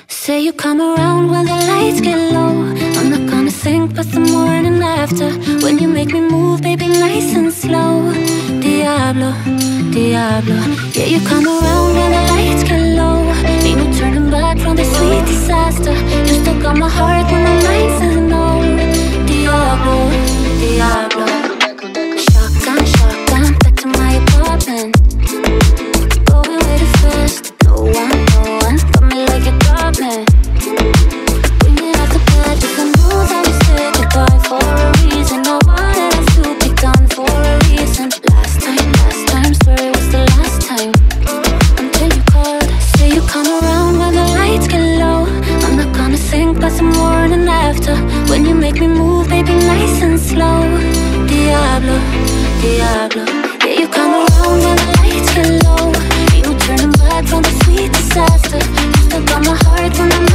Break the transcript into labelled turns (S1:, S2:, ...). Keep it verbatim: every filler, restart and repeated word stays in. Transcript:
S1: Say you come around when the lights get low. I'm not gonna think but the morning after, when you make me move, baby, nice and slow. Diablo, Diablo. Yeah, you come around when the lights get low. Ain't no turning back from the sweet disaster. You still got my heart when my mind says no. Diablo, Diablo. Shotgun, shotgun, back to my apartment. Going way too fast. No one, no one got me like you got me. Bringing out the bad, different moves. I was said goodbye for a reason. No one else to be done for a reason. Last time, last time, swear it was the last time. Until you called, say you come around when the lights get low. I'm not gonna think about the morning after, when you make me move, baby, nice and slow. Diablo, Diablo. Yeah, you come around when the lights get low. Ain't no turning back from the sweet disaster. You still got my heart when I'm